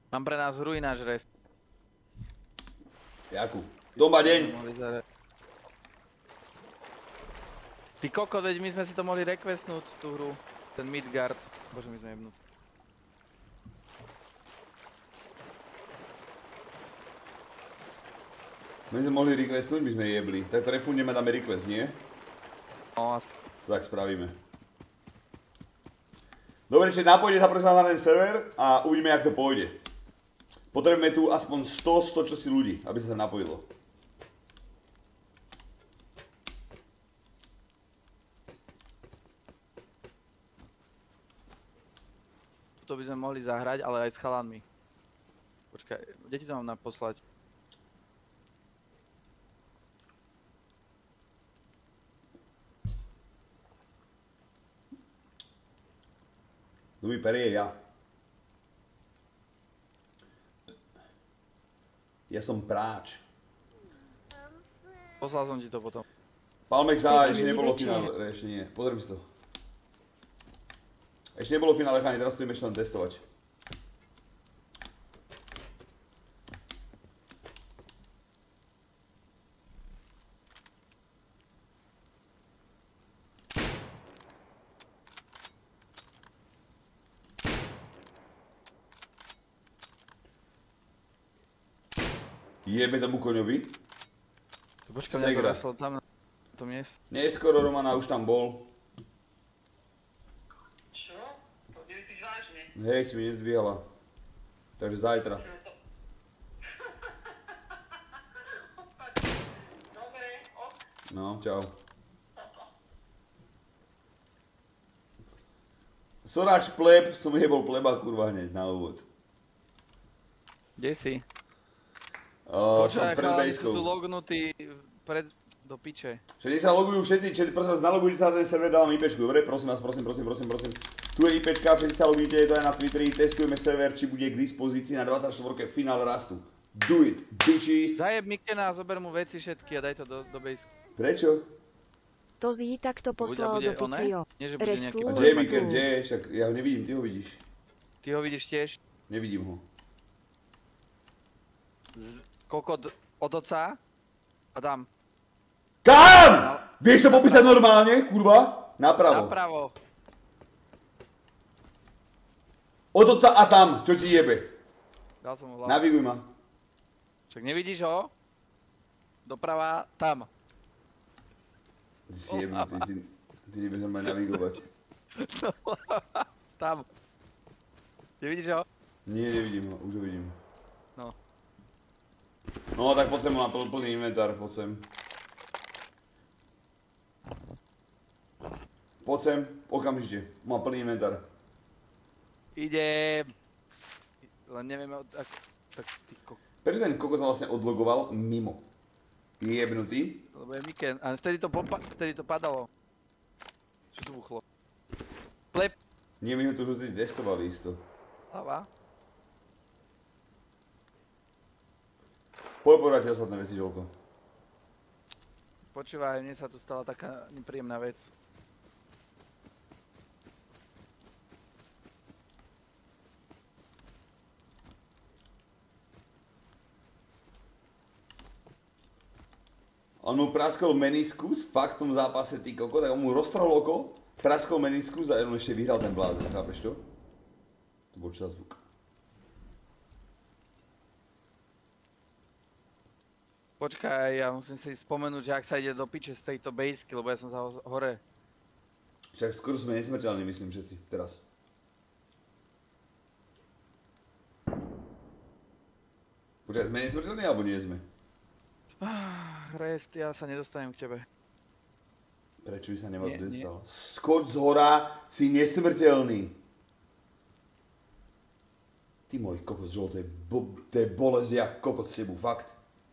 Mám pre nás hru ináč res. Jakú? To má deň. Ty kokot, veď my sme si to mohli requestnúť, tú hru. Ten Midgard. Bože, my sme jebnúť. My sme mohli requestnúť, my sme jebli. Tak to refundneme, dáme request, nie? No asi. Tak spravíme. Dobre, čiže napojte sa prosím vás na ten server a uvidíme, jak to pôjde. Potrebujeme tu aspoň 100 čosi ľudí, aby sa tam napojilo. To by sme mohli zahrať, ale aj s chalanmi. Počkaj, kde ti to mám naposlať? Tu mi perie ja. Ja som práč. Poslal som ti to potom. Palmex A ešte nebolo finále, ešte nie. Pozriem si to. Ešte nebolo finále, cháni, teraz to ideme ešte len testovať. Jebe tomu koňovi. Počkaj, mňa to raslo tam na to miesto. Neskoro, Romana, už tam bol. Čo? To nemyslíš vážne? Hej, si mi nezdvíhala. Takže zajtra. Dobre, ok. No, čau. Soráč pleb, som jebol pleba kurva hneď na úvod. Kde si? Som pred chalani bejskou. sú tu lognutí do piče. Všade sa logujú všetci, prosím vás, nalogujte sa na ten server, dávam IPčku, dobre? Prosím vás, prosím. Tu je IPčka, všetci sa logujte, je to aj na Twitteri, testujeme server, či bude k dispozícii na 24. finále rastu. Do it, bitches! Zajeb Mikena, zober mu veci všetky a daj to do base. Prečo? To Zí takto poslal do picio. Nie, že bude nejaký... A kde je Miker, kde je? Však ja ho nevidím, ty ho vidíš. Ty ho vidíš tiež? Nevidím ho. Kokot od oca a dám. Kam? Vieš to popísať normálne, kurva? Napravo. Napravo. Od otca a tam, čo ti jebe. Dal som ho hlavu. Naviguj ma. Však nevidíš ho? Doprava, tam. Ty si jebný, ty nebudeš normálne navigovať. Tam. Nevidíš ho? Nie, nevidím ho, už ho vidím. No. No tak poď sem, mám plný inventár, poď sem. Poď sem, okamžite, mám plný inventár. Idem. Len neviem, tak ty Prečo ten kokos vlastne odlogoval mimo? Je jebnutý? Lebo je Miken, a vtedy to padalo. Čo tu buchlo? Plep. Nie, my ho tu už testovali isto. Hlava. Poď povedať ostatné veci, Žolko. Počúvaj, mne sa tu stala taká nepríjemná vec. On mu praskol meniskus, fakt v tom zápase, ty koko, tak on mu roztrhol oko, praskol meniskus a on ešte vyhral ten blázen, chápeš to? To bol čo za zvuk. Počkaj, ja musím si spomenúť, že ak sa ide do piče z tejto bejsky, lebo ja som sa hore. Však skoro sme nesmrteľní, myslím všetci, teraz. Počkaj, sme nesmrteľní alebo nie sme? Rest, ja sa nedostanem k tebe. Prečo by sa nemal dostal? Skoč z hora, si nesmrteľný. Ty môj kokos, Žol, to je bolesť jak kokot s tebou, fakt.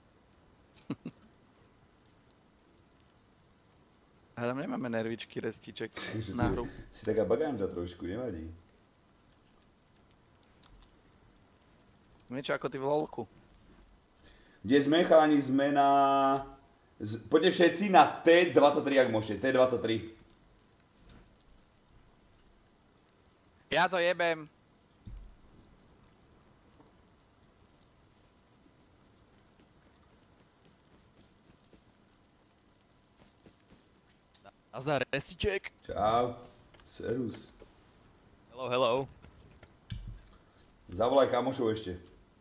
A tam nemáme nervičky, Restiček, na hru. Si taká bagánža trošku, nevadí. Niečo ako ty v lolku. Kde sme, chalani, sme na... Poďte všetci na T23, ak môžete, T23. Ja to jebem. Nazdar, Resiček. Čau. Serus. Hello, hello. Zavolaj kamošov ešte.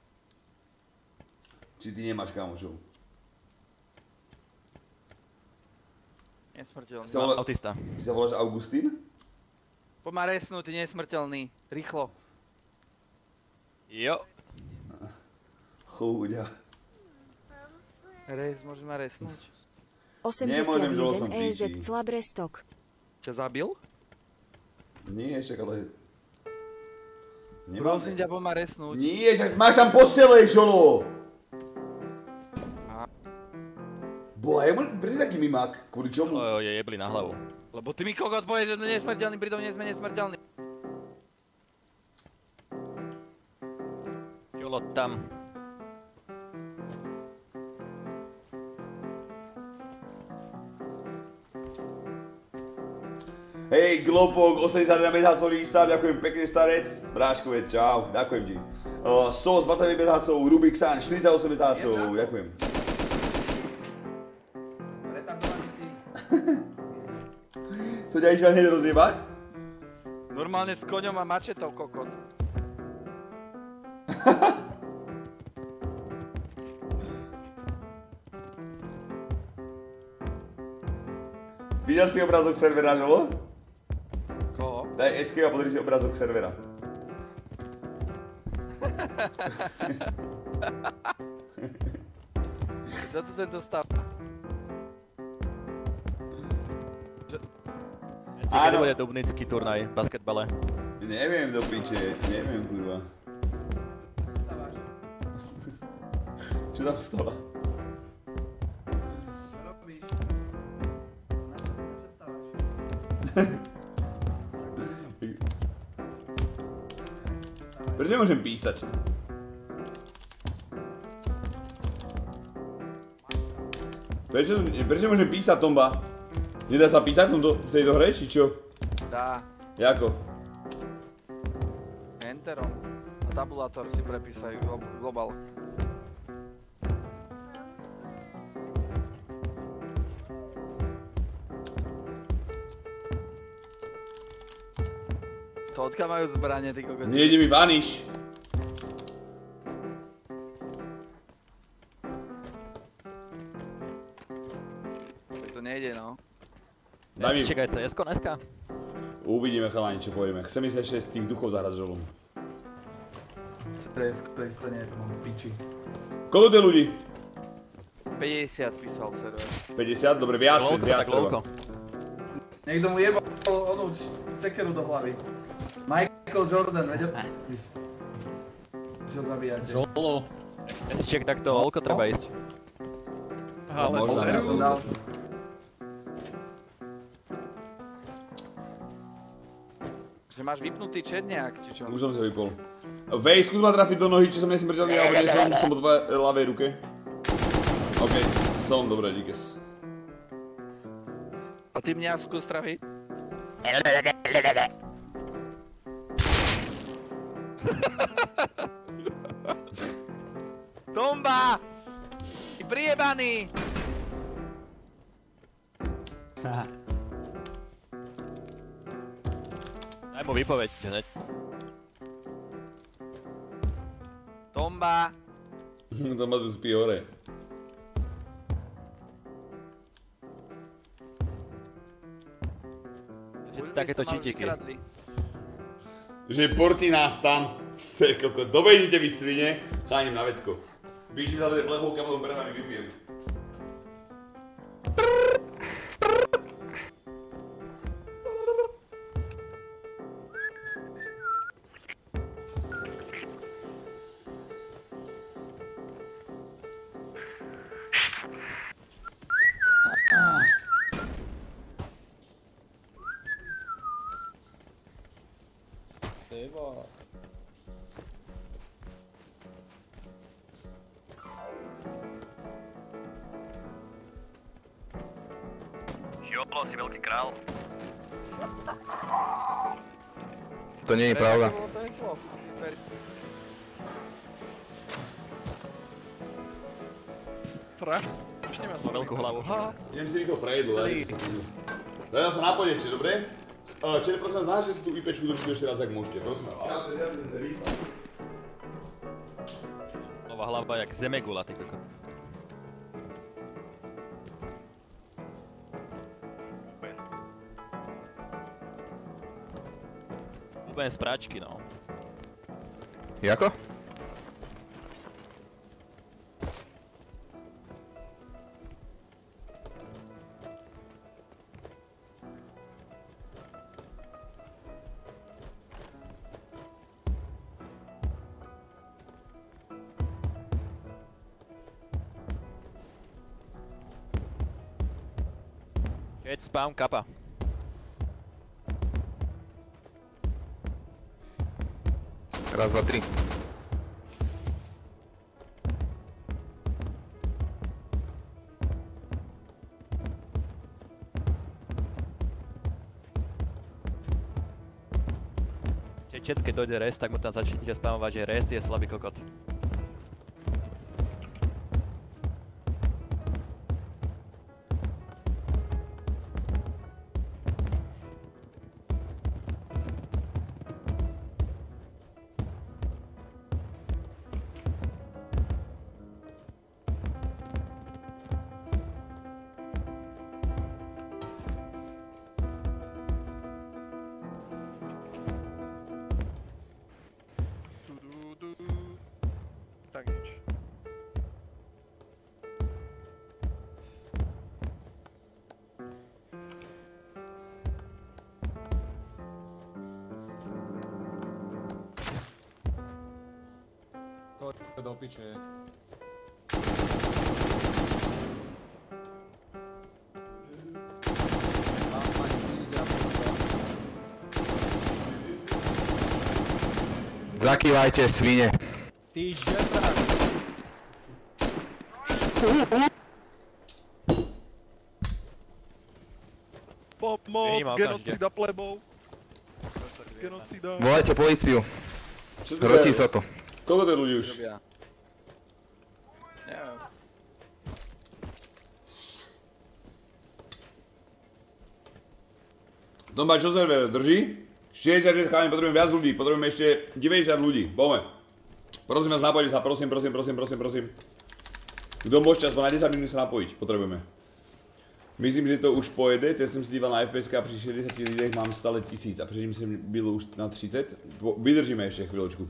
Či ty nemáš kamošov? Nesmrteľný. Autista. Ty sa voláš Augustín? Poď ma resnúť, ty nesmrteľný. Rýchlo. Jo. Chúďa. Môžeš ma resnúť? Nemôžem, že som 81 EZ píči. Slabrestok. Ťa zabil? Nie, však ale... Prosím ťa, poď ma resnúť. Nie, však máš tam postele, žolo! Boha, prečo taký mimák? Kvôli čomu? Je jebli na hlavu. Lebo ty mi kokot povieš, že to nesmrteľný, pritom nie sme nesmrteľní. Jolo tam. Hej, Glopok, 81 mesiacov lísta, ďakujem pekne starec. Bráškovec, čau, ďakujem ti. Sos, 29 mesiacov, Rubik San, 48 mesiacov, ďakujem. To ťa išla hneď rozjebať? Normálne s koňom a mačetou, kokot. Videl si obrázok servera, žolo? Koho? Daj SK a pozri si obrázok servera. Čo tu tento stav? Kedy bude dubnický turnaj v basketbale? Neviem do piče, neviem kurva. Čo tam stáva? Čo robíš? Na čo stávaš? Prečo nemôžem písať? Prečo môžem písať, Tomba? Nedá sa písať v tejto hre, či čo? Dá. Jako? Enterom. Na tabulátor si prepísaj global. To odkiaľ majú zbranie, ty kokot? Nejde mi vaniš. Tak to nejde, no. Daj mi. Resiček aj CS-ko dneska? Uvidíme chalani, čo pôjdeme. Chcem ísť ešte z tých duchov zahrať s žolom. to nie je to mám piči. Koľko to je ľudí? 50 písal server. 50? Dobre, viac Tak treba. lovko. Niekto mu jebal onú sekeru do hlavy. Michael Jordan, vedel? Čo zabíjate? Žolo. Resiček, takto lovko treba ísť. Ale možno, servus. Že máš vypnutý chat nejak, či čo? Už som si ho vypol. Vej, skús ma trafiť do nohy, či som nesmrteľný, alebo nie som po tvojej ľavej ruke. OK, som, dobre, díkes. A ty mňa skús trafiť? Tomba! Ty priebaný! Daj mu vypoveď, hneď. Tomba! To ma tu spí hore. Takéto čítiky. Že porti nás tam. To je koko, dobehnite vy svine, chánim na vecko. Bíši za tej plechovka, potom prehľadný vypijem. Jolo, si veľký král. To nie je pravda. To je slov. Strašne ma Má veľkú hlavu. Idem si rýchlo prejedlo, Tri. Dajme sa na podieče, dobre? Čili prosím vás, nášte si tú IPčku dočku ešte raz, ak môžete, prosím vás. Nová hlava jak zemegula, ty kokot. Buben z práčky, no. Jako? Keď spám, kapa. Raz, dva, tri. Chat, keď dojde rest, tak mu tam začnite spamovať, že rest je slabý kokot. Tak nič. To do piče. Zakývajte, svine. Ty žebrak! Pomoc, genocida plebov. Genocida. Volajte políciu. Čo to Rotí je? sa to. Koľko to je ľudí už? Neviem. Domba, čo server drží? 66 chalani, potrebujeme viac ľudí, potrebujeme ešte 90 ľudí, poďme. Prosím vás, napojte sa, prosím. Kto môžete aspoň na 10 minút sa napojiť, potrebujeme. Myslím, že to už pojede, teď jsem si díval na FPSK a pri 60 lidech mám stále 1000 a předtím jsem byl už na 30. Vydržíme ještě chvíľočku.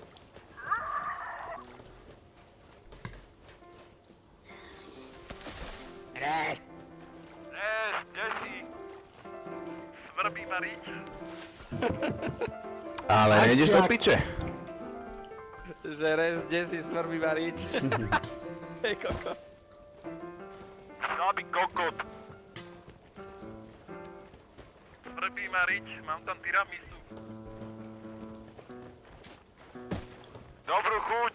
Rest, kde si? Svrbí ma riť. Ale nejdeš do piče. Že res, kde si svrbí ma riť. Hej, koko. Slabý kokot. Svrbí ma riť, mám tam tiramisu. Dobrú chuť.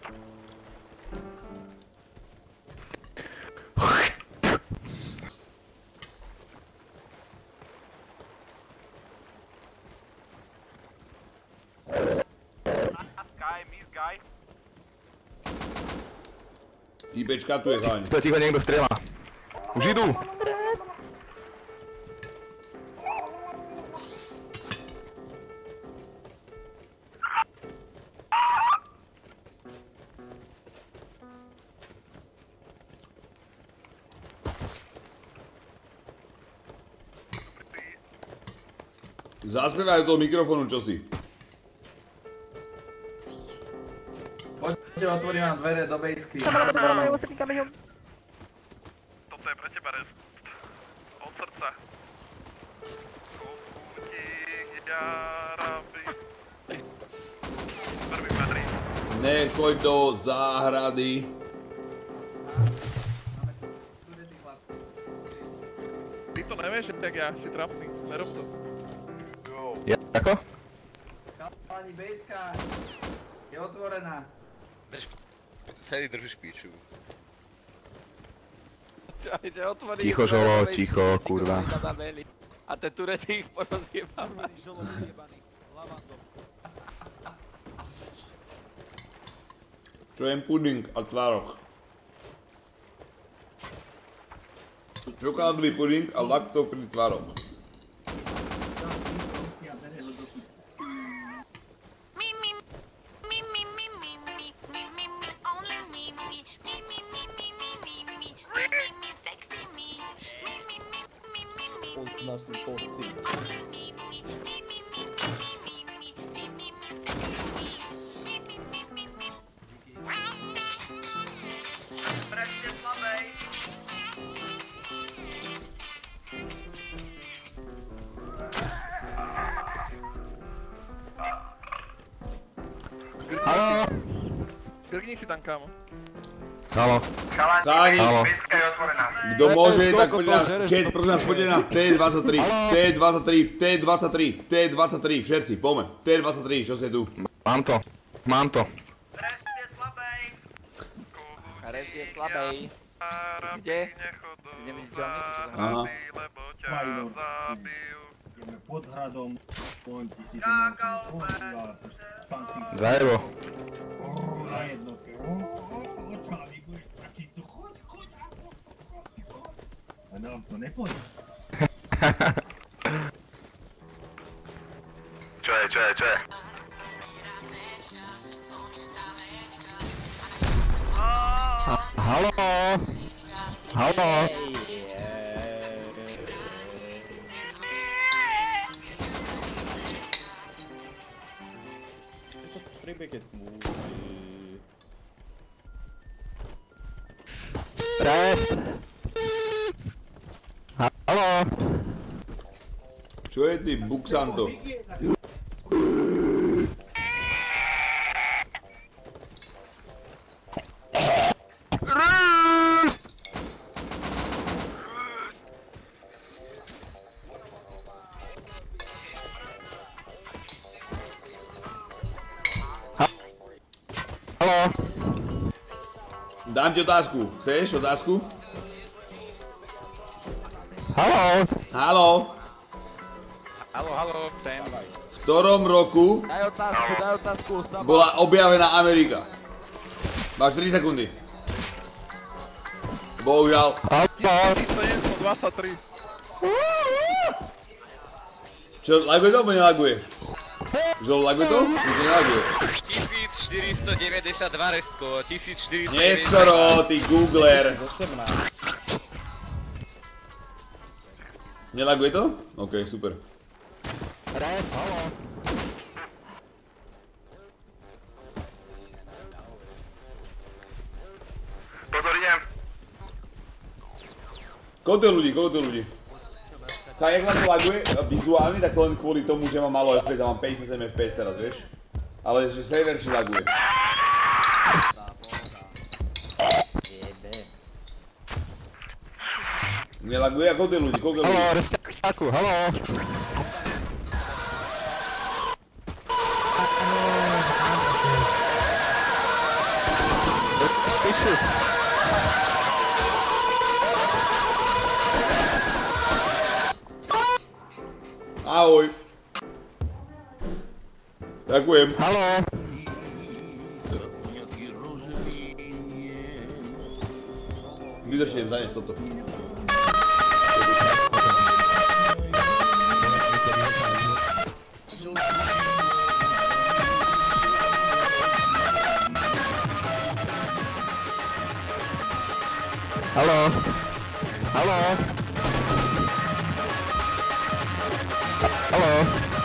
IPčka tu je chalani. To ticho niekto strieľa. Už idú. Zaspievaj do toho mikrofónu, čo si. Poďte, otvorím vám dvere do bejsky. Toto je pre teba rest. Od srdca. Kofutík, jaraby. Svrbí ma riť. Nechoď do záhrady. Ty to nevieš, jak ja, si trapný. Nerob to. Jako? Chalani, bejska je otvorená. Celý držíš píču. Čo otvorí... Ticho, žolo, ticho, kurva. A tie turety ich porozjebáme. Čo jem puding a tvároch. Čokoládový puding a lacto-free tvároch. našli posty. Presne slabej. Haló? Grgni si tam, kámo. Haló? Chalani, Haló? kto môže, tak poďte na chat, prosím vás, poďte na T23, T23, T23, T23, všetci, poďme, T23, čo ste tu? Mám to. Presne slabej. Res je slabej. Ty si kde? Si neviditeľný? Aha. Lebo ťa zabijú. Ideme pod hradom. Poďte si Kakao, Zajebo. na jednotke. Očami, budeš stačiť tu. Choď. A nám to nepôjde. Čo je? Haló? Príbeh je smutný. Rest. Haló? Čo je ty, Buxanto? Haló? Dám ti otázku, chceš otázku? Haló? Haló, Haló. Chcem. v ktorom roku Daj otázku, Sabo. bola objavená Amerika? Máš 3 sekundy. Bohužiaľ. Haló? 1723. Čo, laguje to, alebo nelaguje? Že laguje to? Už to nelaguje. 1492 restko, 1492. Neskoro, ty googler. Nelaguje to? OK, super. Rest, haló? Pozor, idem. Koľko to je ľudí? Tak jak vám to laguje vizuálne, tak len kvôli tomu, že mám malo FPS a mám 57 FPS teraz, vieš? Ale že server či laguje. Nelaguje? A koľko je ľudí? Haló, resťaku, haló? Piču. Ahoj. Ďakujem. Haló? Vydržím zaniesť toto. Haló? Haló? Haló?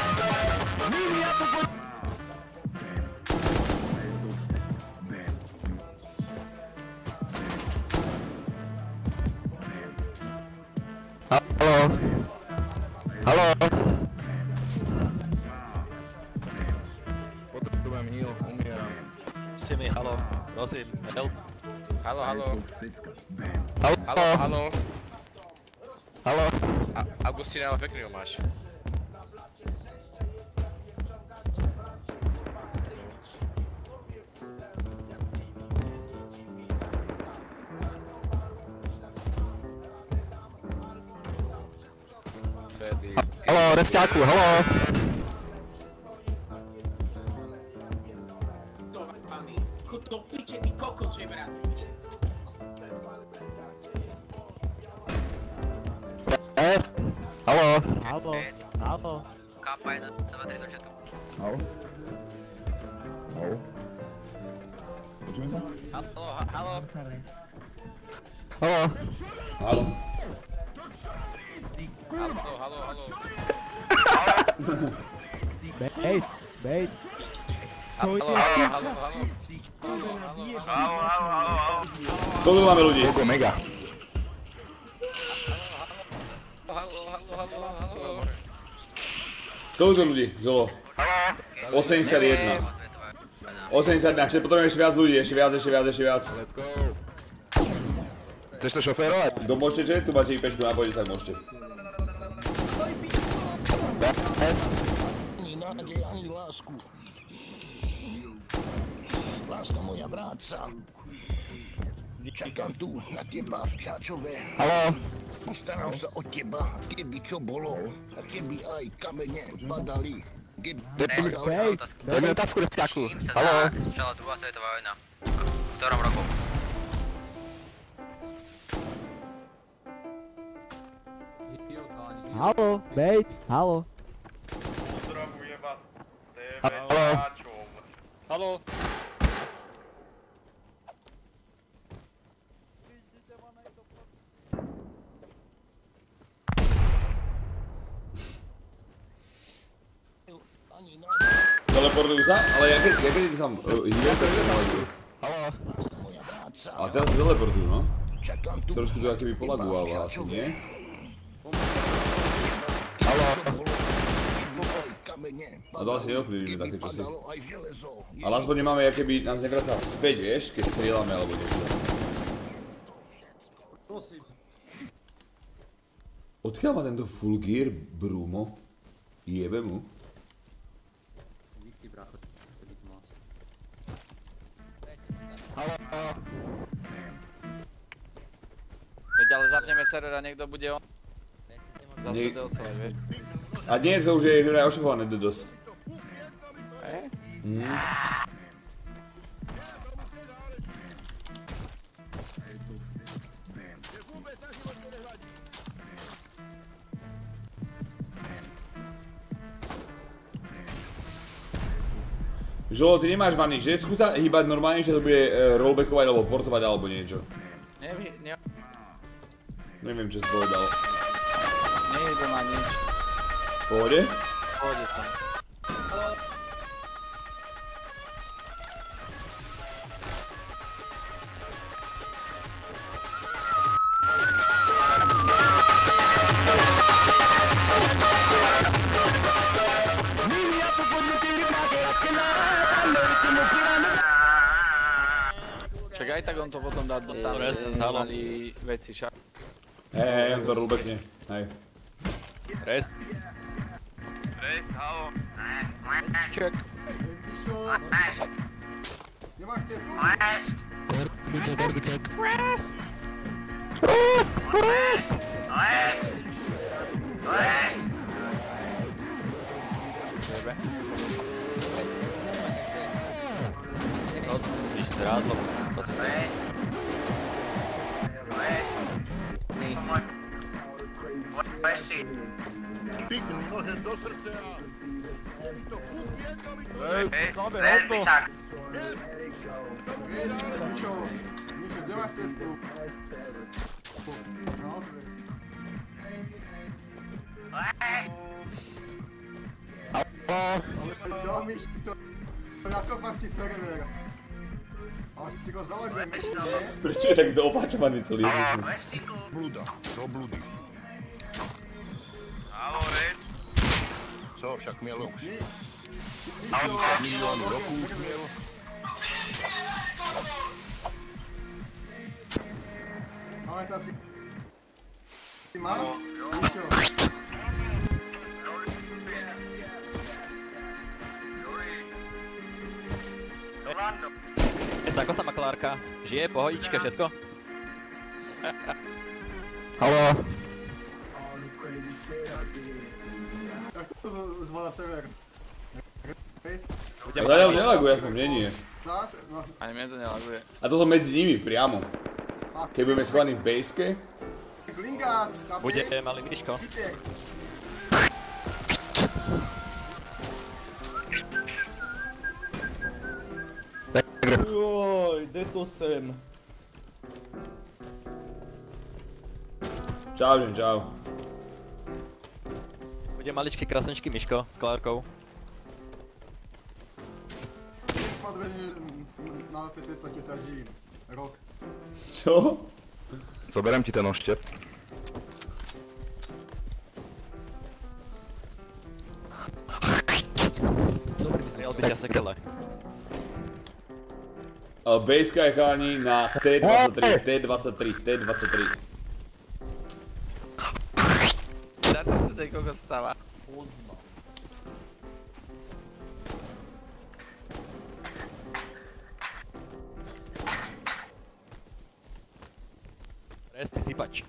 Haló? Haló? Potrebujem heal, umieram. Ešte mi, haló, prosím, help. Haló. Haló? Haló. Haló? Augustín, ale pekný ho máš. Haló, resťáku, haló? Chod do piče, ty kokot, žebráci. Rest? Haló? Haló. Kápa 1, 2, 3 do chatu. Haló? Haló? Počujeme sa? Haló. Haló? Haló. Halo. Bait, bait. Halo. Koľko máme ľudí? Koľko mega? Halo. Koľko ľudí, Zolo? 81. 81, čiže potrebujeme ešte viac ľudí, ešte viac. Let's go. Chceš to šoférovať? Kto môžete, že? Tu máte IPčku, napojite sa, ak môžete. Ani nádej, ani lásku. Láska moja vráca. Čakám tu na teba v Čáčove. Haló? Postaram sa o teba, keby čo bolo. A keby aj kamene padali. Daj mi otázku, Resťaku. Haló? Začala druhá svetová vojna. V ktorom roku? Haló, bait, haló. Pozdravuje vás TV Haló? Čáčov. Halo. Teleportujú sa? Ale ja keď sa hýbem, tak sa teleportujú. Haló? A teraz sa teleportujú, no? Trošku to akoby polagualo asi, nie? Haló? A to asi neovplyvníme také časy. Ale aspoň nemáme, keby nás nevracal späť, vieš, keď strieľame alebo niečo. Odkiaľ má tento full gear Brumo? Jebe mu? Haló? Veď ale zapneme server a niekto bude on. Zase DOS-ové, vieš. A dnes to už je že ošifované DDoS. Žolo, ty nemáš vany, že? Skús sa hýbať normálne, že to bude rollbackovať alebo portovať alebo niečo. Neviem, čo si povedal. Nejdem ani nič. Pohode? Pohode som. Čak aj tak on to potom dá do tam, mali veci však. Hej, on to rollbackne, hej. Rest. Halo. Ček. Nemáš tesný? Korbiček. Rádlo. Píknu nohem do srdce a... Slabe, auto. Kde máš testu? Čo, myšky, to... Nakopám ti servera. Ale si ho založím, Prečo je tak doopačovaný celý emission? Blúda, do blúdy. Halo, Red. Co, však mielo už. 50 miliónov rokov už mielo. Ale to asi... Ty mal? Ničo. Ako sa má Klárka? Žije, pohodička, všetko? Haló? Jak to zvolá server? Zatiaľ nelaguje, aspoň mne nie. Znáš? No. Ani mne to nelaguje. A to som medzi nimi, priamo. Keď budeme schovaní v baseke. Klingáč, Bude malý Miško. Šitek. Joj, jde to sem. Čau, čau. Bude maličký krasničký Miško s kolárkou. Padrení na tej Tesla ti ťaží rok. Čo? Zoberiem ti ten oštep. Miel by ťa sekele. Bejska je chalani na T23, T23. Na čo sa tej kokos stáva? Resty sypač.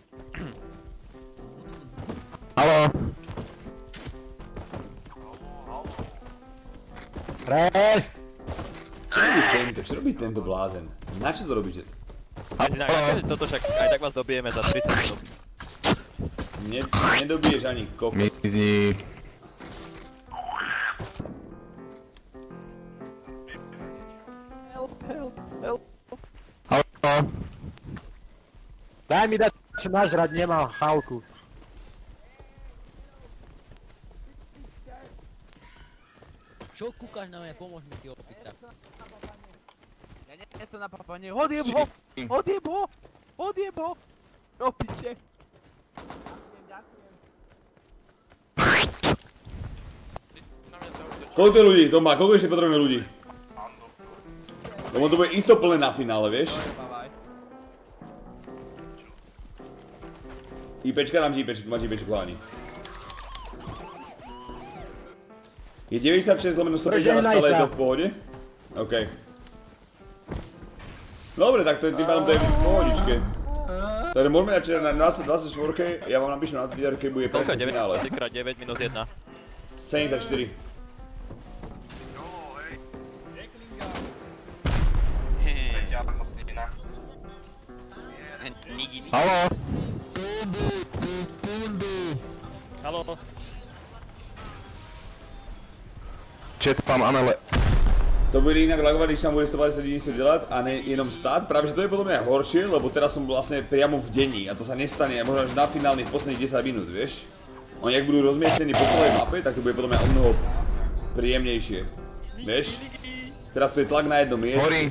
Haló. Rest! Čo robí tento blázen? Na čo to robíte? Toto však aj tak vás dobijeme za 30 minút. Nedobiješ ani kokot. Mizni. Help. Haló. Daj mi dať čo nažrať, nemám chálku. Čo kúkaš na mňa, pomôž mi ty opica. Ja nie som na papanie, odjeb ho! Odjeb ho! Odjeb ho! Do piče! Koľko je ľudí? Toma, koľko ešte potrebujeme ľudí? Lebo to bude isto plné na finále, vieš? IPčka, dám ti IPčku, tu máš IPčku, chalani. Je 96/150 a stále je to v pohode? OK. Dobre, tak tým pádom to je v pohodičke. Takže môžeme dať na 24, ja vám napíšem na Twitter, keď bude presne v finále. 4x9 minus 1. 74. Haló. Haló. Chat tam Anele. To bude inak lagovať, když tam bude 150 něco dělat a ne jenom stát, právě že to je podľa mňa horšie, lebo teraz som vlastne priamo v dení a to sa nestane možno až na finálnych posledných 10 minút, vieš? Oni ak budú rozmiestnení po celej mape, tak to bude podľa mňa o mnoho príjemnejšie, vieš? Teraz tu je tlak na jednom mieste. Horí.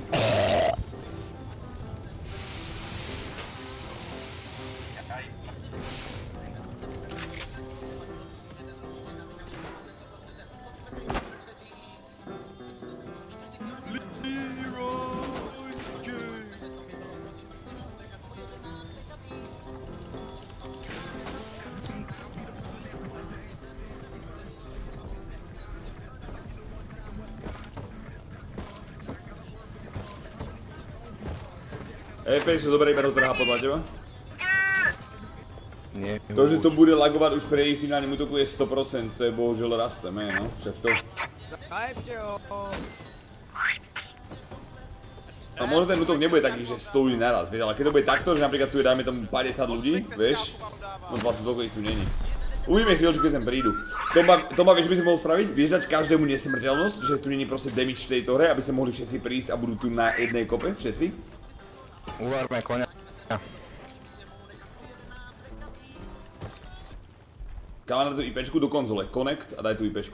FPS sú dobre, iba to trhá podľa teba? Nie. To, že to bude lagovať už pre jej finálnym útoku je 100%, to je bohužiaľ rastem, no, však to. A možno ten útok nebude taký, že 100 ľudí naraz, vieš, ale keď to bude takto, že napríklad tu je dajme tomu 50 ľudí, vieš, no vlastne toľko ich tu není. Uvidíme chvíľočku, keď sem prídu. Toma, vieš, čo by si mohol spraviť? Vieš dať každému nesmrteľnosť, že tu není proste damage v tejto hre, aby sa mohli všetci prísť a budú tu na jednej kope, všetci? Uvarme koňa. Káva na tú IPčku do konzole, connect a daj tú IPčku.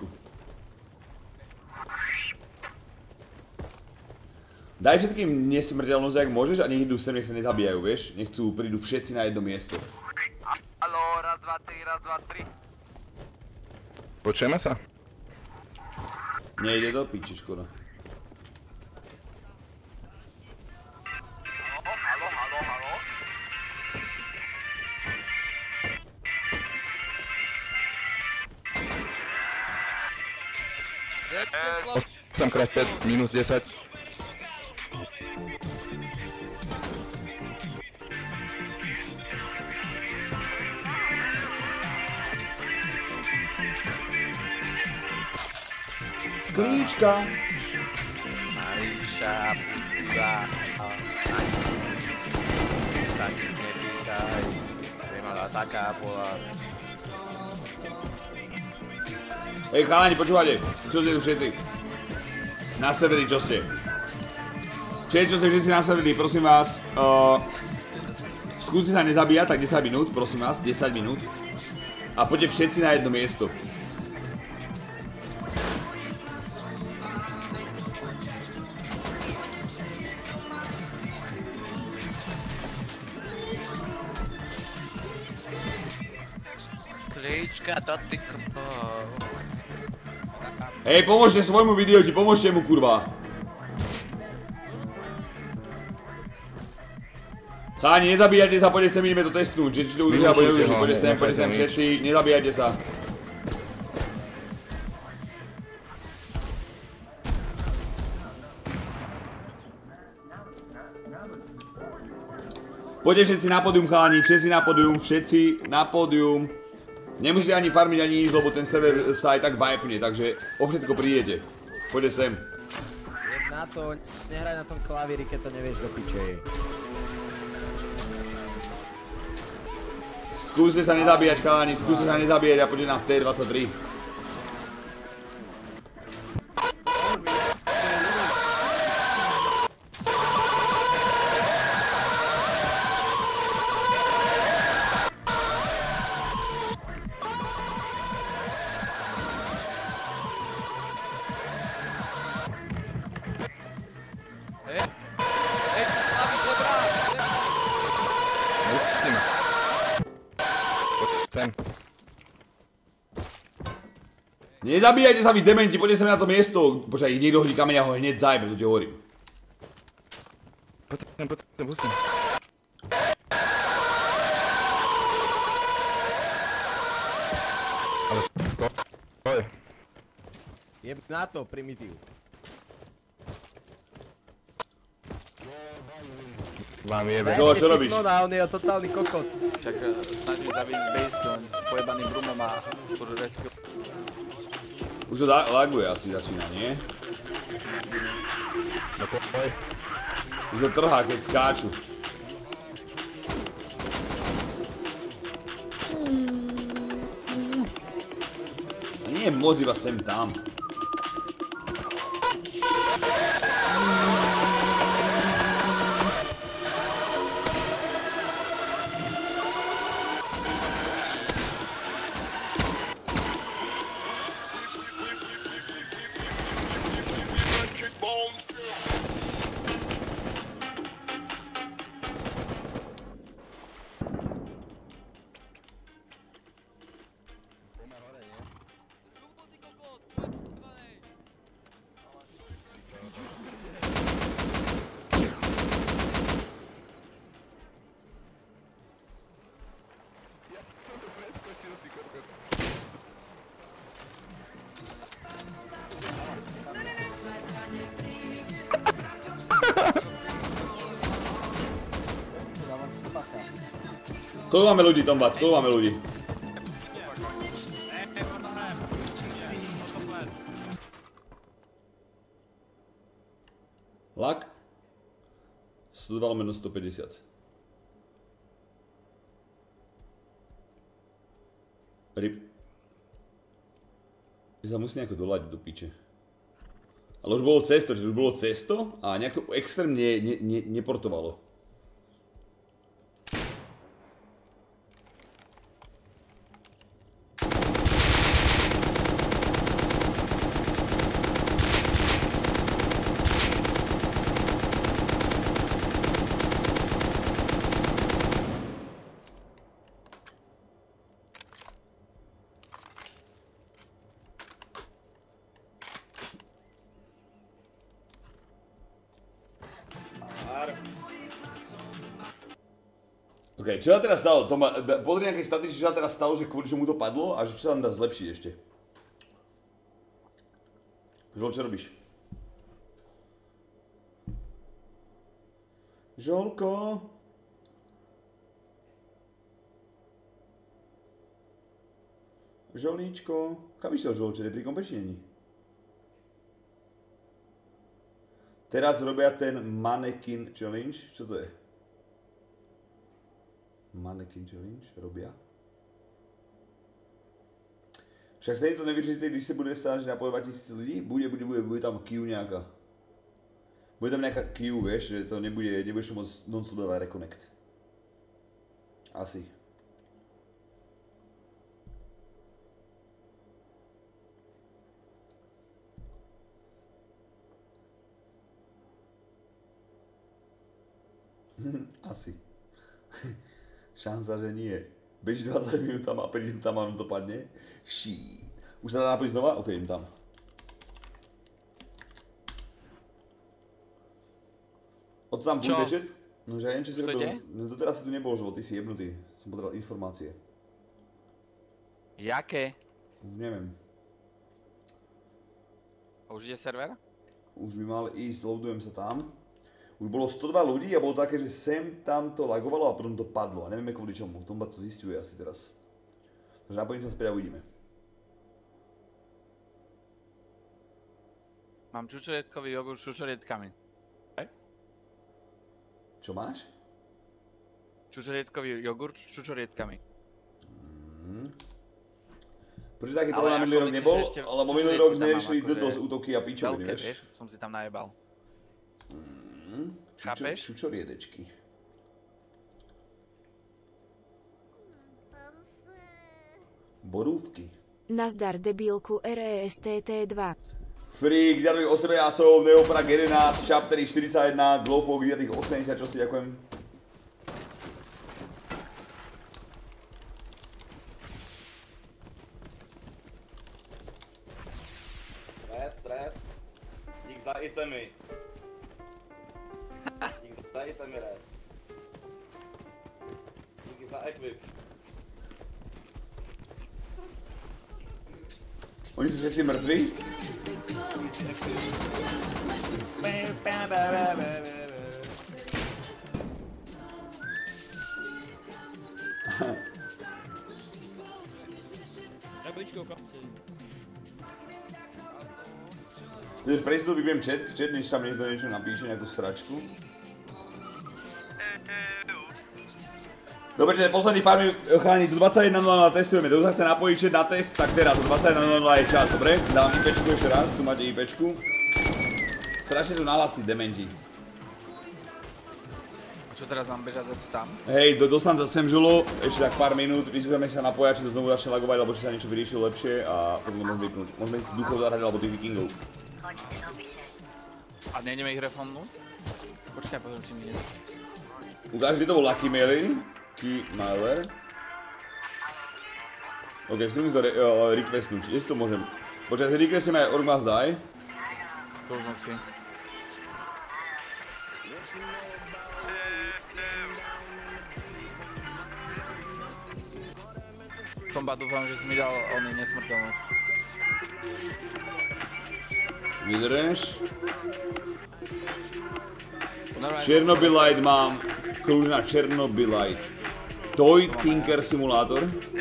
Daj všetkým nesmrteľnosť, ak môžeš a nech idú sem, nech sa nezabíjajú, vieš? Nech prídu všetci na jedno miesto. Haló, raz, dva, tri. Počujeme sa? Nejde to, piči, škoda. Som krát 5, minus 10. Sklíčka. Maríša, pusúra, tak nepýtaj, nemala taká bola. Hej chalani, počúvate, čo ste tu všetci? Na serveri, čo ste? Čo ste všetci na serveri, prosím vás, skúste sa nezabíjať, tak 10 minút, prosím vás, 10 minút. A poďte všetci na jedno miesto. Počka, to ty Hej, pomôžte svojmu videoti, pomôžte mu, kurva. Cháni, nezabíjajte sa, poďte sem, ideme to testnúť, že či to udržia, alebo neudrží, poďte sem, všetci, nezabíjajte sa. Poďte všetci na pódium, cháni, všetci na pódium. Nemusíte ani farmiť, ani nič, lebo ten server sa aj tak vajpne, takže o všetko prídete. Poďte sem. Jeb na to, nehraj na tom klavíri, keď to nevieš do piče. Skúste sa nezabíjať, chalani, skúste sa nezabíjať a poďte na T23. Nezabíjajte sa vy dementi, poďte sa na to miesto. Počkaj, niekto hodí kameň a ho hneď zajebe, to ti hovorím. Poďte. Ale stoj. Jeb na to, primitív. Vám jebe. Čo robíš? On je totálny kokot. Čak snažím zaviesť base, on pojebaným brumom a skôr rescue. Už to laguje asi začína, nie? Už to trhá, keď skáču. A nie je moc iba sem tam. Koľko máme ľudí, Tombat? Koľko máme ľudí? Lak? 102 lomeno 150. Rip. My sa musí nejako doľadiť do piče. Ale už bolo cesto, a nejak to extrémne neportovalo. OK, čo sa teraz stalo? Podri nejaké statistiky, čo sa teraz stalo, že kvôli čomu to padlo a že čo sa tam dá zlepšiť ešte? Žol, čo robíš? Žolko? Žolíčko? Kam išiel Žolčer? Je pri kompečnení. Teraz robia ten Mannequin Challenge. Čo to je? Mannequin Challenge robia. Však stejně to nevyřešíte, když se bude stát, že napoje 2000 lidí? Bude tam queue nějaká. Bude tam nějaká queue, vieš, že to nebudeš moc non-stop dávat reconnect. Asi. Asi. Šanca, že nie. Beží 20 minútama a prídem tam a on to padne. Shit. Už sa dá napojiť znova? Ok, idem tam. Od tam pôjde chat? No že ja neviem, čo si robil. No doteraz si tu nebol, že ty si jebnutý. Som potreboval informácie. Jaké? Už neviem. A už ide server? Už by mal ísť, loadujem sa tam. Už bolo 102 ľudí a bolo také, že sem tam to lagovalo a potom to padlo. A nevieme kvôli čomu. Tomba to zisťuje asi teraz. Takže napojím sa späť a uvidíme. Mám čučoriedkový jogurt s čučoriedkami. Čo máš? Čučoriedkový jogurt s čučoriedkami. Prečo taký problém minulý rok nebol? Lebo minulý rok sme riešili DDoS útoky a pičoviny, vieš? Som si tam najebal. Chápeš? Čučoriedečky. Borúvky. Nazdar debílku RESTT2. Freak, ďakujem 8 jácov, Neofrag 11, Chaptery 41, Glowfog, tých 80, čo si ďakujem. Stres. Dík za itemy. Dík za itemy, res. Díky za equip. Oni sú všetci mŕtvi? Vieš, prejsť to vypiem chat, než tam niekto niečo napíše, nejakú sračku. Dobre, že posledných pár minút, chalani, do 21.00 testujeme, kto sa chce napojiť chat na test, tak teraz, do 21.00 je čas, dobre? Dám IPčku ešte raz, tu máte IPčku. Strašne sú nahlasní dementi. A čo teraz mám bežať zase tam? Hej, dostanem sa sem žulu, ešte tak pár minút, vyzúvame sa napojať, či to znovu začne lagovať, alebo či sa niečo vyriešilo lepšie a potom to môžeme vypnúť. Môžeme ísť duchov zahrať, alebo tých vikingov. A nejdeme ich refundnúť? Počkaj, pozriem, či mi nie. Ukáž, kde to bol Lucky Mailer? Mailer. Ok, skúsim to requestnúť, jestli to môžem. Počkaj, si requestneme aj Org Must Die. To už nosí. Tomba, dúfam, že si mi dal oný nesmrteľnosť. Vydrž. Chernobylite mám, kľúč na Chernobylite. Toy Tinker Simulator.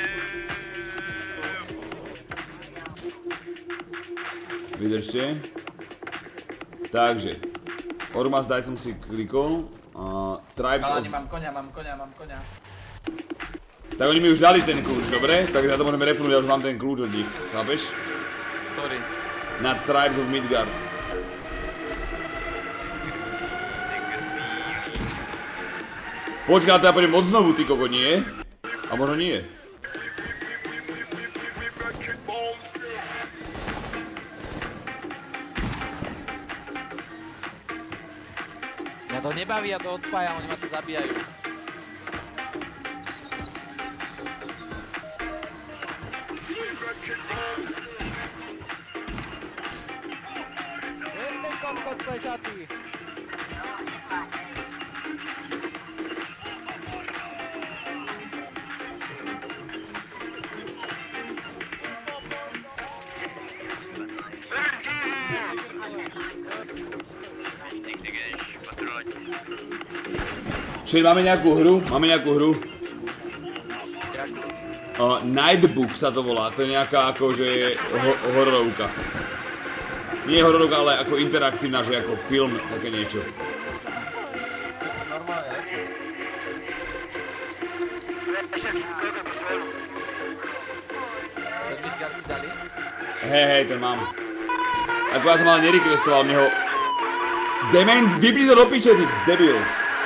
Vydržte. Takže. Org Must Die som si klikol. Tribes of... Mám koňa. Tak oni mi už dali ten kľúč, dobre? Takže ja to môžeme repnúť, ja už mám ten kľúč od nich. Chápeš? Ktorý? Na Tribes of Midgard. Počkaj, to ja pôjdem od znovu, ty koko, nie? A možno nie. Mňa to nebaví, ja to odpájam, oni ma tu zabíjajú. Jeden kokot pežatý. Čiže máme nejakú hru? Nightbook sa to volá, to je nejaká akože hororovka. Nie hororovka, ale ako interaktívna, že ako film, také niečo. Ten Midgard si dali? Hej, ten mám. Ako ja som ale nerequestoval mne ho. Dement, vypni to do piče, ty debil.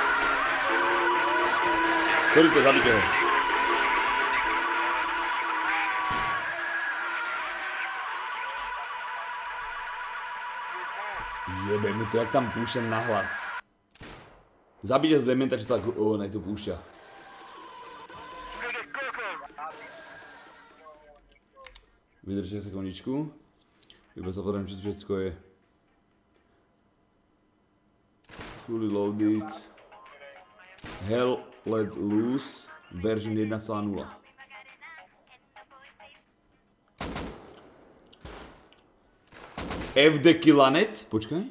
Ktorý to, zabite ho. Jebe mu to, jak tam púšťam nahlas. Zabite to dementa, čo to tak, nech to púšťa. Vydržte sekundičku. Iba sa pozriem, čo tu všetko je. Fully loaded. Hell let loose. Version 1.0. FD Killanet? Počkaj.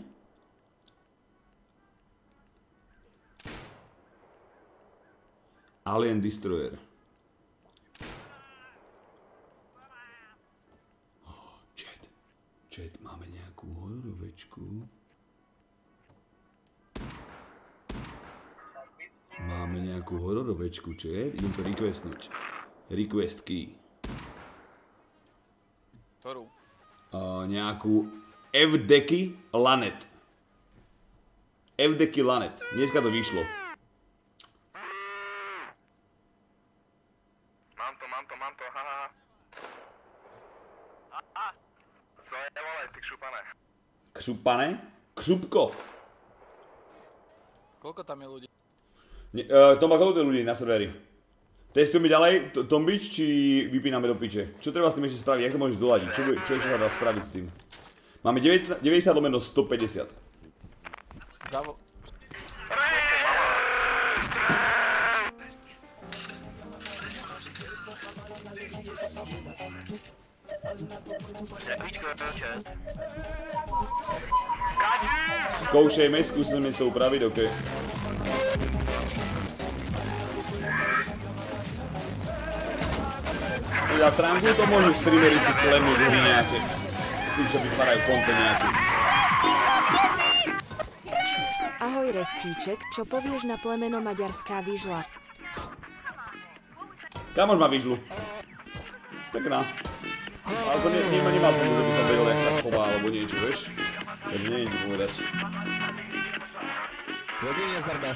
Alien Destroyer. Chat, máme nejakú hororovečku. Máme nejakú hororovečku, chat. Idem to requestnúť. Request key. Ktorú? Nejakú FDky Lanet. FDky Lanet. Dneska to vyšlo. Mám to, haha. Co je, vole, ty kšupané? Kšupané? Kšupko. Koľko tam je ľudí? Tomba, koľko ľudí na serveri? Testujeme ďalej Tombič, či vypíname do piče? Čo treba s tým ešte spraviť? Jak to môžeš doladiť? Čo ešte sa dá spraviť s tým? Máme 90/150. Skúsime to upraviť, ok. Za stránku to môžu streamery si klemnúť hry nejaké. Tým, čo vytvárajú content nejaký. Ahoj Restíček, čo povieš na plemeno Maďarská vyžla? Kamož má vyžlu. Pekná. Ale to nemal som, že by som vedel, jak sa chová, alebo niečo, vieš? Takže neviem ti povedať. Jedine zhrbe.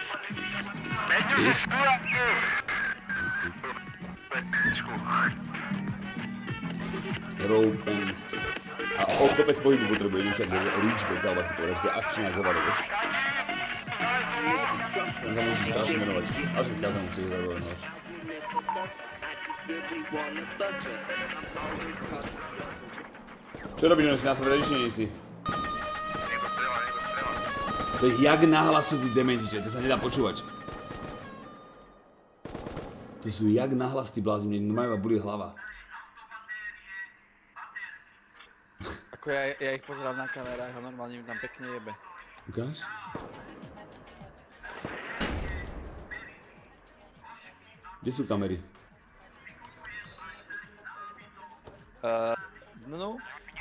Rope and... A kopec pohybu potrebuje, neviem, čo je reachback, alebo ty povedať, to je akčná hovado, vieš? Tam sa musíš strašne menovať. Až mi každá musí zaujívať. Čo robíš, že si na svojej radične nie si? To je jak nahlas sú tí dementiče, to sa nedá počúvať. To sú jak nahlas tí blázni, mne normálne ma bolí hlava. Ako ja ich pozerám na kamerách a normálne mi tam pekne jebe. Ukáž? Kde sú kamery? No.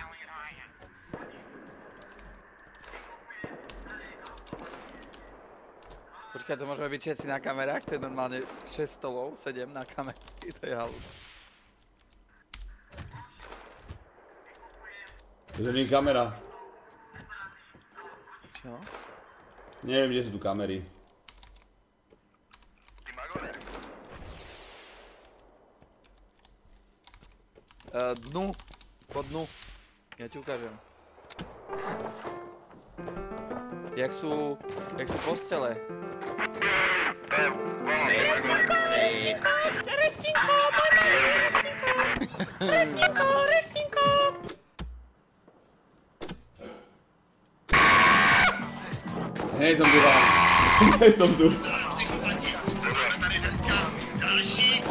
Počkaj, to môžeme byť všetci na kamerách, to je normálne 6 stolov, 7 na kamery, to je halus. To nie je kamera. Čo? Neviem, kde sú tu kamery. Dnu. Po dnu. Ja ti ukážem. Jak sú postele. Resinko, môj malý Resinko. Hej, som tu vám. Hej, som tu. Máme tady dneska další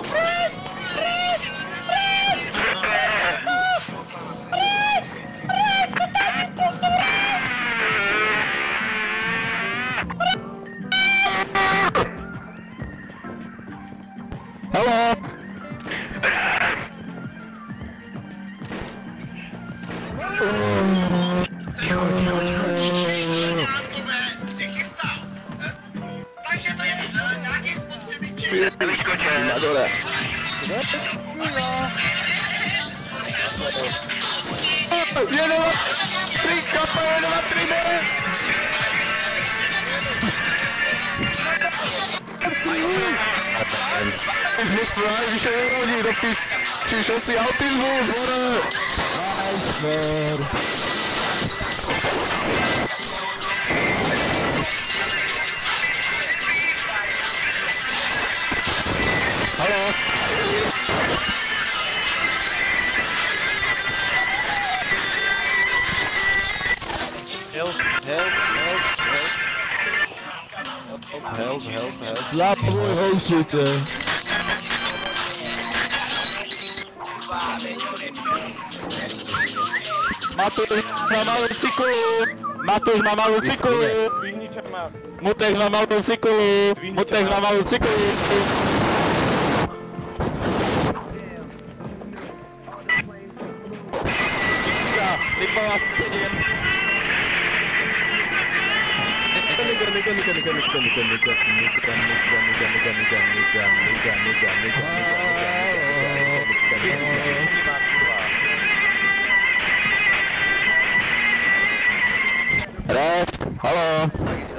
Hello! Takže to je nějaký spotřebič. Na dole. Jedova! 3 kapa, jedova 3 more! Už nesprávali vyše neurodí, dopis. Čišoci autismus, vore! Nightmare. Haló? Help. Zapuj housice. Matúš na malú cyklu. Mutex na malú cyklu. Lipová 7. Res, halo.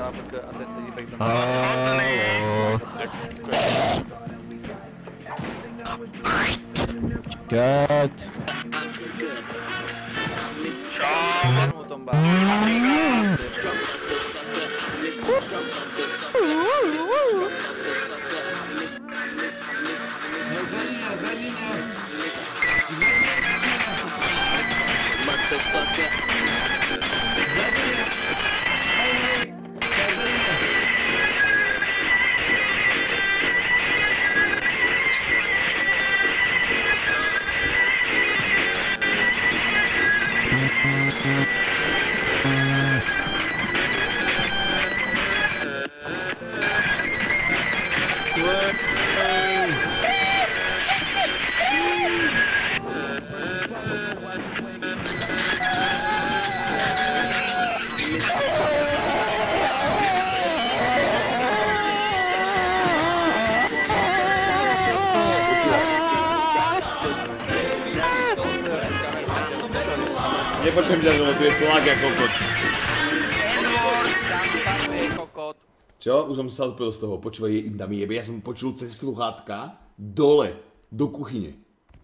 Cut. Nepočujem ťa, lebo tu je tlak ako kokot. Čo? Už som sa odpil z toho. Počúvaj, tam jebe. Ja som počul cez sluchátka dole, do kuchyne.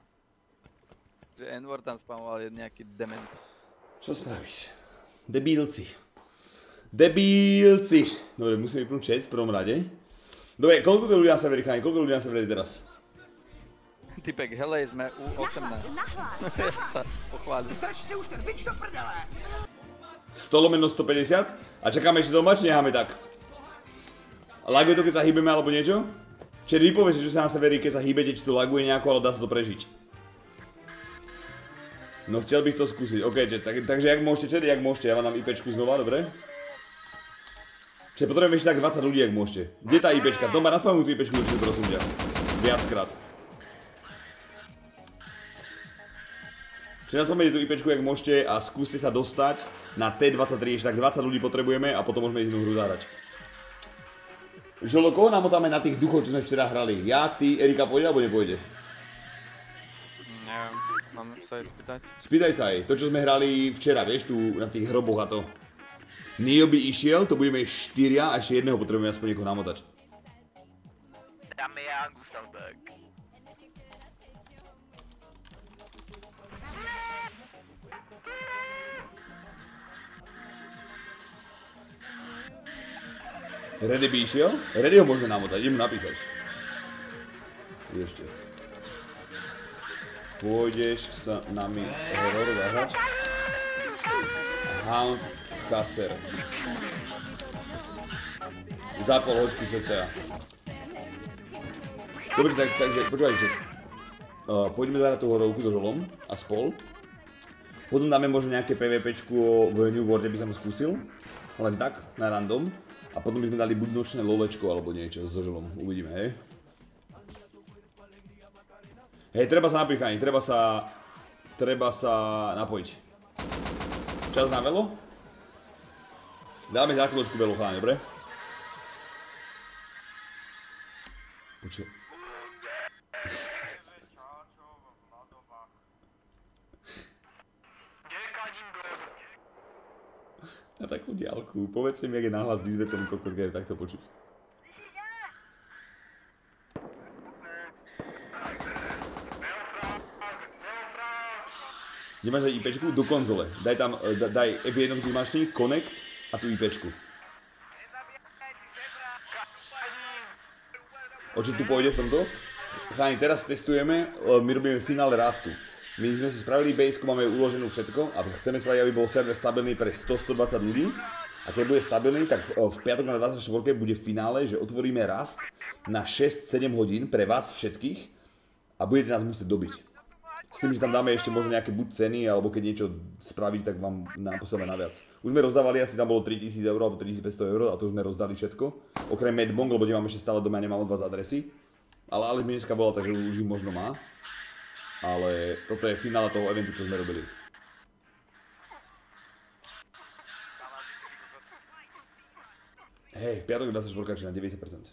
Že N-word tam spamoval nejaký dement. Čo spravíš? Debílci. Dobre, musím vypnúť chat v prvom rade. Dobre, koľko to ľudia na serveri, cháni? Koľko ľudia na serveri teraz? Typek, hele, sme u 18. Ja sa pochválim. 100/150? A čakáme ešte doma, či necháme tak? Laguje to, keď sa hýbeme, alebo niečo? Čiže vypovie si, že sa na serveri, keď sa hýbete, či to laguje nejako, ale dá sa to prežiť. No, chcel bych to skúsiť. OK, chat, takže jak môžete, ja vám dám IPčku znova, dobre? Čiže potrebujeme ešte tak 20 ľudí, jak môžete. Kde je tá IPčka? Doma, naspamuj tú IPčku, prosím ťa. Viackrát. Čiže naspamäte tú IPčku, jak môžete a skúste sa dostať na T23, ešte tak 20 ľudí potrebujeme a potom môžeme ísť inú hru zahrať. Žolo, koho namotáme na tých duchov, čo sme včera hrali? Ja, ty, Erika pôjde alebo nepôjde? Neviem, mám sa aj spýtať. Spýtaj sa aj, to čo sme hrali včera, vieš, tu na tých hroboch a to. Nio by išiel, to budeme 4 a ešte jedného potrebujeme aspoň niekoho namotať. Dáme ja, Gustav Beck. Ready by išiel? Ready ho môžeme namotať, idem mu napísať. Ešte. Pôjdeš sa nami horor zahrať? Hound Chaser. Za pol hoďku cca. Dobre, takže počúvajte. Pôjdeme zahrať tú horovku so Žolom a spol. Potom dáme možno nejaké PvPčku v New Worlde, by som skúsil. Len tak, na random. A potom by sme dali buď nočné lolečko alebo niečo so Žolom. Uvidíme, hej. Hej, treba sa napiť, chani, treba sa napojiť. Čas na velo? Dáme za chvíľočku velo, chani, dobre? Počuj. Na takú diaľku. Povedzte mi, jak je nahlas v izbe ten kokot, keď je takto počuť. Nemáš aj IPčku? Do konzole. Daj tam, daj F1 zmačni, connect a tú IPčku. O čo tu pôjde v tomto? Cháni, teraz testujeme, my robíme finále rastu. My sme si spravili basku, máme uloženú všetko a chceme spraviť, aby bol server stabilný pre 100-120 ľudí. A A keď bude stabilný, tak v piatok na 24. bude finále, že otvoríme Rust na 6-7 hodín pre vás všetkých a budete nás musieť dobiť. S tým, že tam dáme ešte možno nejaké buď ceny, alebo keď niečo spravíte, tak vám naposielame naviac. Už sme rozdávali, asi tam bolo 3000 eur alebo 3500 eur a to už sme rozdali všetko. Okrem Madbong, lebo nemám ešte stále doma, nemám od vás adresy. Ale Aleš mi dneska volal, takže už ich možno má. Ale toto je finále toho eventu, čo sme robili. Hej, v piatok 24 na 90%.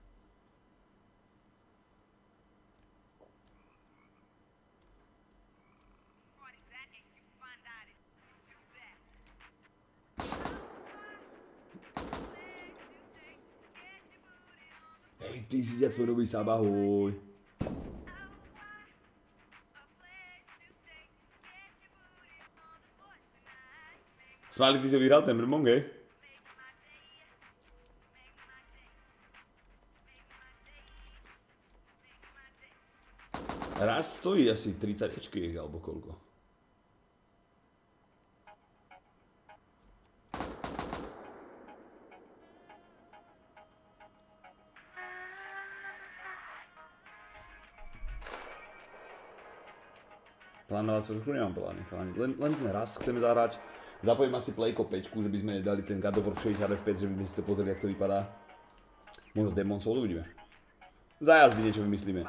Hej, ty si ďa tvoj nový sáb, ahoj. Smiley, ty si vyhral ten Madbong, hej? Raz stojí asi 30 ečky, alebo koľko. Plánovať sa trošku nemám plány, len ten raz chceme zahrať. Zapojím asi Playko 5, že by sme dali ten God of War 60 FPS, že by sme si to pozreli, jak to vypadá. Možno Demon Soul, uvidíme. Za jazdy niečo vymyslíme.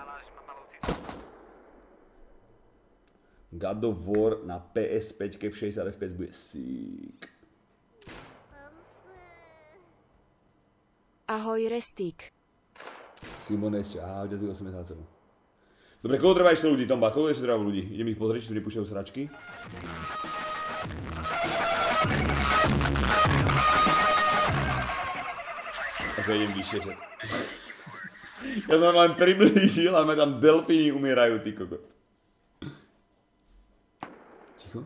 God of War na PS5 v 60 FPS bude sick. Ahoj Restík. Simone ešte, ahoj, 87. Dobre, koho treba ešte ľudí, Tomba? Koho ešte treba ľudí? Idem ich pozrieť, či tu nepúšťajú sračky. Ok, idem vyššie čet. Ja som len priblížil a ma tam delfíny umierajú, ty kokot. Ticho?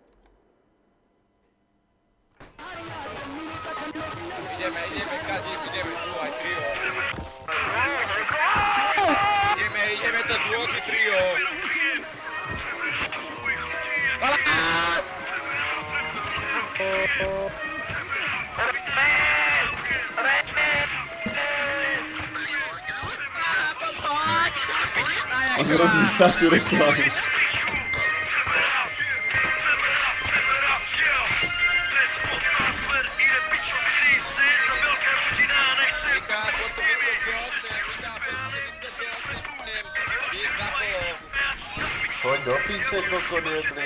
Ideme, kadík, ideme, tu aj trio. Ideme to duo či trio. Balás! On rozvíja tú reklamu. Poď do píče, kokot jedný.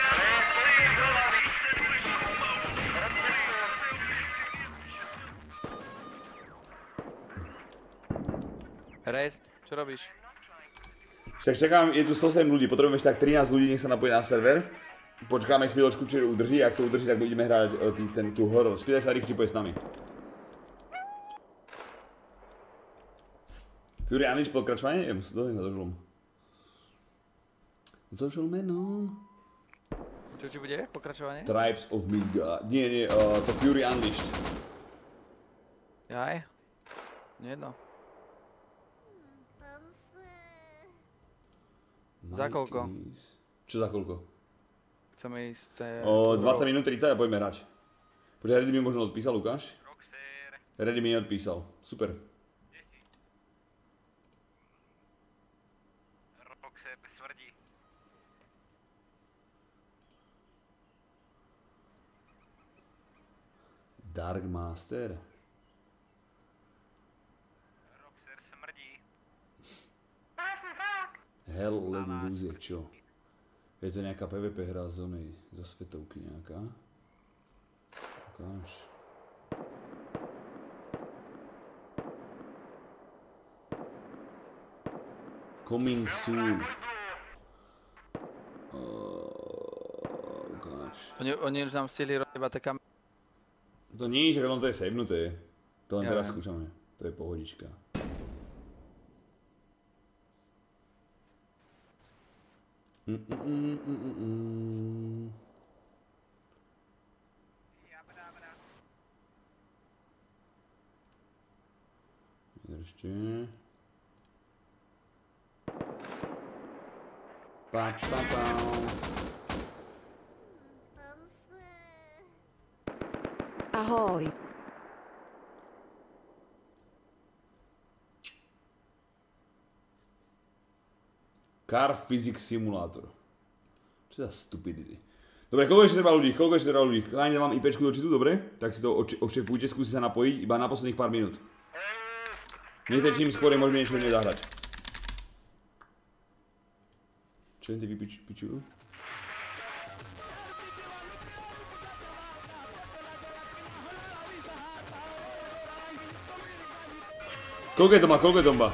Rest, čo robíš? Však čakám, je tu 107 ľudí, potrebujeme ešte tak 13 ľudí, nech sa napojí na server. Počkáme chvíľočku, či udrží, ak to udrží, tak budeme hrať tú horror. Spýtaj sa Rick, či pôjde s nami. Fury Unleashed pokračovanie? Dojdem sa dožilom. Zožil menom. Čo ti bude? Pokračovanie? Tribes of Midgard. Nie, to Fury Unleashed. Jaj? Nejedno. Za koľko? Čo za koľko? Chceme ísť... 20 minút 30 a poďme hrať. Počkaj, Reddy mi možno odpísal, Lukáš? Reddy mi neodpísal. Super. Dark Master. Roxer smrdí. Hell Let Loose je čo? Je to nejaká PvP hra zo svetovky nejaká? Ukáž. Coming soon. Ukáž. Oni už nám stihli rozjebať také kamery. To nie, že ono to je savenuté. To len teraz skúšame. To je pohodička. Vydržte. Ahoj. Car Physics Simulator. Čo za stupidity. Dobre, koľko ešte treba ľudí? Hlavne mám IPčku dočitu, dobre? Tak si to ošefujte, skúsi sa napojiť iba na posledných pár minút. Niekde čím skôr môžeme niečo iné zahrať. Čo len ty vypičujú? Koľko je tomba?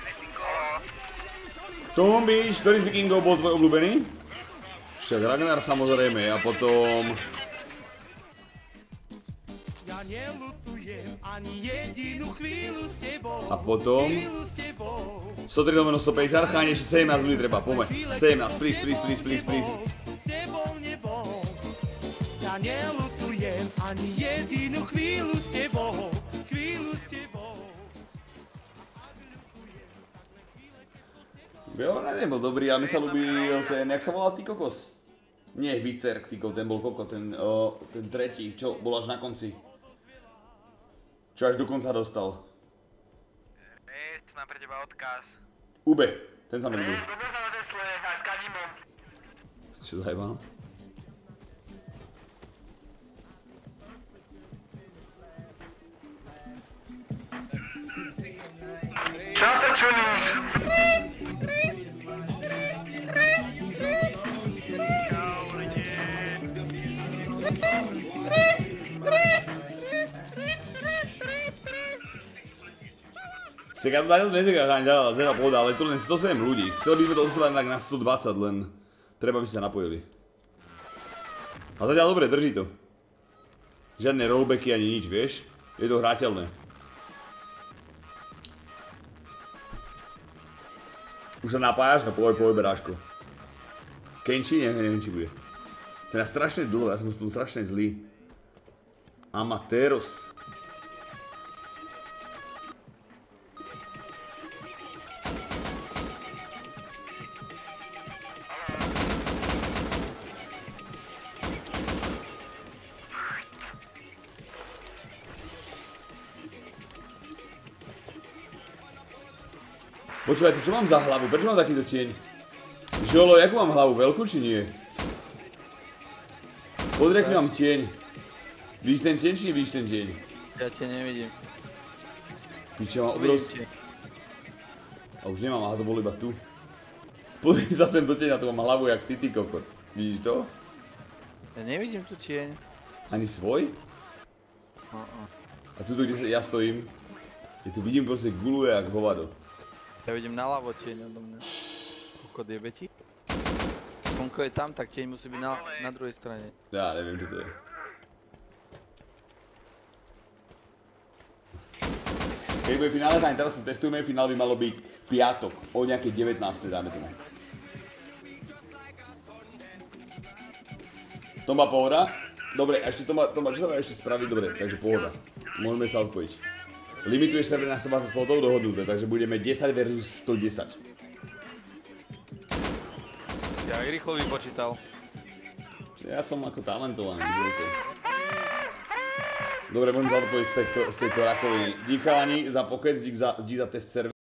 Tombič, ktorý z vikingov bol tvoj obľúbený? Však Ragnar samozrejme a potom... A potom... 103/150, cháň ešte 17 ľudí treba, poďme. 17, please. Ja neľutujem ani jedinú chvíľu s tebou. Jo, nebol dobrý, ale mi sa ľúbil ten, jak sa volal ty kokos? Nie, Vicerk, ten bol koko, ten tretí, čo bol až na konci. Čo až do konca dostal. Mám pre teba odkaz. Ube, ten sa mi ľúbil. Robil sa na Tesle, aj s Kadimom. Čo zajebám? Čo to čuníš? Ste ga Daniel nezeká zera pohoda, ale to len 107 ľudí. Chceli by sme to oslovať tak na 120, len treba by ste sa napojili. A zatiaľ dobre, drží to. Žiadne rollbacky ani nič, vieš? Je to hrateľné. Už sa napájaš? No pohoj beráško. Kenchi? Neviem, či bude. To je strašne dlho, ja som s tom strašne zlý. Amatéros. Počúvaj, čo mám za hlavu? Prečo mám takýto tieň? Žolo, jakú mám hlavu? Veľkú či nie? Podri, aký mám tieň. Vidíš ten tieň, či nevidíš ten tieň? Ja ťa nevidím. Piče, mám obrovský. A už nemám, aha, to bolo iba tu. Pozri sa sem do tieňa, tu mám hlavu jak ty kokot. Vidíš to? Ja nevidím tu tieň. Ani svoj? A tuto, kde ja stojím, ja tu vidím proste guluje jak hovado. Ja vidím naľavo tieň odo mňa. Kokot jebe ti? Slnko je tam, tak tieň musí byť na druhej strane. Ja neviem, čo to je. Keď bude finále, tak teraz to testujeme, finále by malo byť v piatok, o nejaké 19. dáme tomu. Tomba pohoda? Dobre, ešte Tomba, čo sa dá ešte spraviť? Dobre, takže pohoda. Môžeme sa odpojiť. Limituješ server na 120 slotov dohodnuté, takže budeme 10 versus 110. Si aj rýchlo vypočítal. Ja som ako talentovaný, žilko. Dobre, môžem sa odpojiť z tejto rakoviny. Dík chalani za pokec, dík za test server.